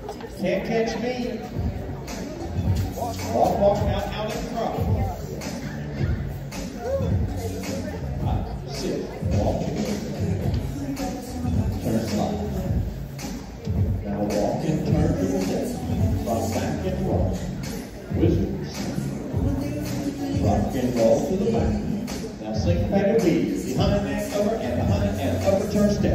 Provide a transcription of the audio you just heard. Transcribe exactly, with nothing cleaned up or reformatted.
Can't catch me. Walk, walk, out, out in front. Right, sit, walk. Turn slide. Now walk and turn to the left. Rock back and roll. Wizards. Rock and roll to the back. Now syncopated beat. Behind and over and behind and over. Turn step.